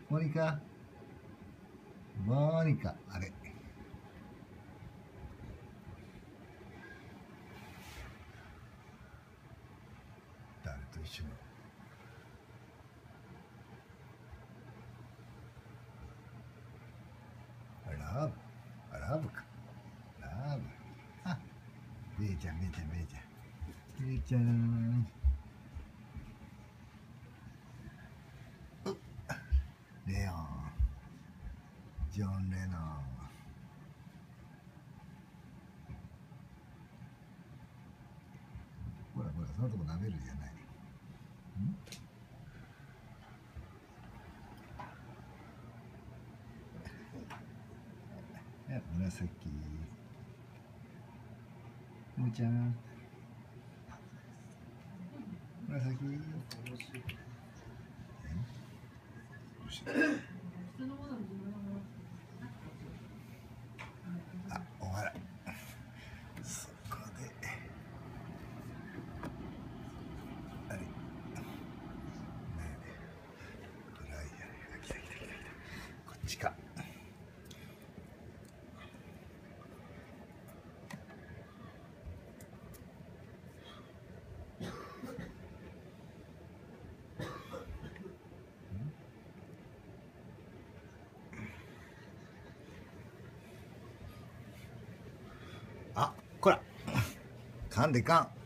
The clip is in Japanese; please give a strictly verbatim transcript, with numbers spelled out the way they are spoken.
モニカモニカ、あれ誰と一緒にラブラブかラブ。あ、めいちゃんめいちゃんめいちゃんめいちゃんレオンジョン・レノン。ほらほら、そのとこ舐めるじゃない。ん紫むーちゃん紫あ、お笑いそこであれねえ暗いじゃないか。来た来た来た来た。こっちか。あ、こら噛んでかん。